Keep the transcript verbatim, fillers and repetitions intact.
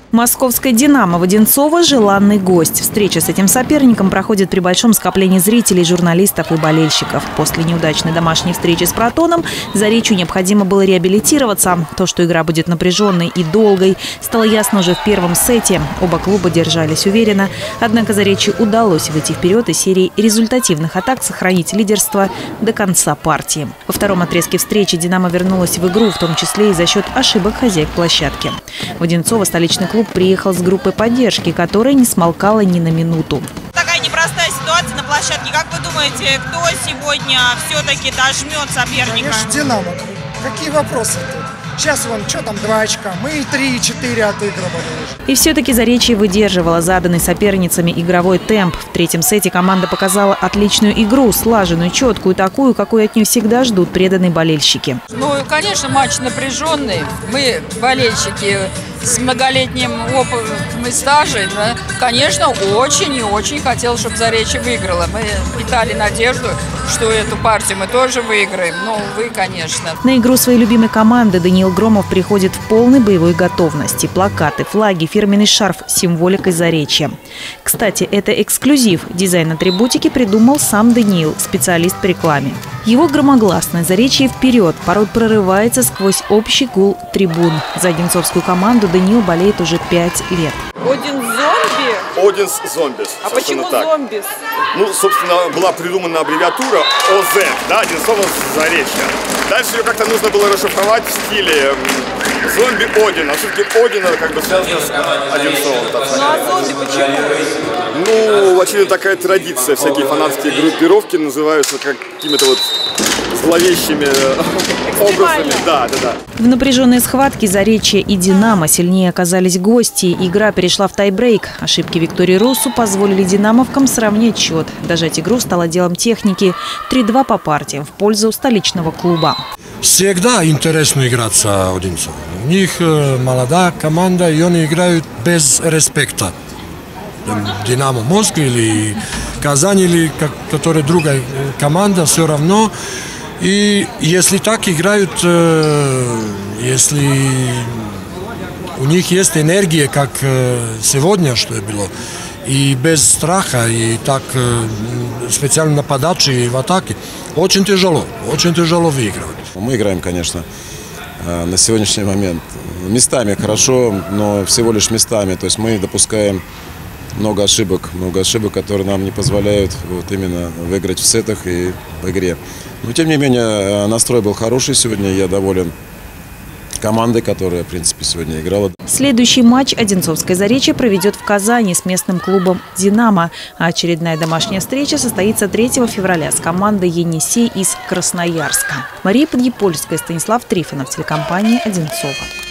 Московская «Динамо» в Одинцово – желанный гость. Встреча с этим соперником проходит при большом скоплении зрителей, журналистов и болельщиков. После неудачной домашней встречи с «Протоном» Заречью необходимо было реабилитироваться. То, что игра будет напряженной и долгой, стало ясно уже в первом сете. Оба клуба держались уверенно. Однако Заречью удалось выйти вперед и серии результативных атак сохранить лидерство до конца партии. Во втором отрезке встречи «Динамо» вернулась в игру, в том числе и за счет ошибок хозяек площадки. В Одинцово столичный клуб приехал с группой поддержки, которая не смолкала ни на минуту. Такая непростая ситуация на площадке. Как вы думаете, кто сегодня все-таки дожмет соперника? Конечно, «Динамо». Какие вопросы тут? Сейчас вон, что там, два очка. Мы и три, и четыре отыгрывали уже. И все-таки Заречье выдерживала заданный соперницами игровой темп. В третьем сете команда показала отличную игру, слаженную, четкую, такую, какую от нее всегда ждут преданные болельщики. Ну, конечно, матч напряженный. Мы, болельщики с многолетним опытом и стажем, да, конечно, очень и очень хотел, чтобы Заречье выиграла. Мы питали надежду, что эту партию мы тоже выиграем. Но, увы, конечно. На игру своей любимой команды Даниил Громов приходит в полной боевой готовности. Плакаты, флаги, фирменный шарф с символикой Заречья. Кстати, это эксклюзив. Дизайн атрибутики придумал сам Даниил, специалист по рекламе. Его громогласное «Заречье вперед» порой прорывается сквозь общий гул трибун. За одинцовскую команду Даниил болеет уже пять лет. Один зомби? Одинс Зомбис. А почему так. Зомбис? Ну, собственно, была придумана аббревиатура ОЗ, да, Одинцово Заречье. Дальше ее как-то нужно было расшифровать в стиле зомби Один. А все-таки Один это как бы связано с Одинцовым. Ну а зомби почему? Ну, очевидно, такая традиция. Всякие фанатские группировки называются какими-то вот зловещими образами. Да, да, да. В напряженной схватке Заречье и «Динамо» сильнее оказались гости. Игра перешла в тайбрейк. Ошибки Виктории Россу позволили «Динамовкам» сравнять счет. Дожать игру стало делом техники. три-два по партиям в пользу столичного клуба. Всегда интересно играть с Одинцовым. У них молодая команда, и они играют без респекта. «Динамо» Москва или Казань, или которая другая команда, все равно. И если так играют, если у них есть энергия, как сегодня, что было, и без страха, и так специально на подаче и в атаке, очень тяжело, очень тяжело выигрывать. Мы играем, конечно, на сегодняшний момент местами хорошо, но всего лишь местами. То есть мы допускаем много ошибок, много ошибок, которые нам не позволяют вот именно выиграть в сетах и в игре. Но тем не менее настрой был хороший сегодня, я доволен командой, которая, в принципе, сегодня играла. Следующий матч одинцовское Заречье проведет в Казани с местным клубом «Динамо». А очередная домашняя встреча состоится третьего февраля с командой «Енисей» из Красноярска. Мария Подъепольская, Станислав Трифонов, телекомпания «Одинцово».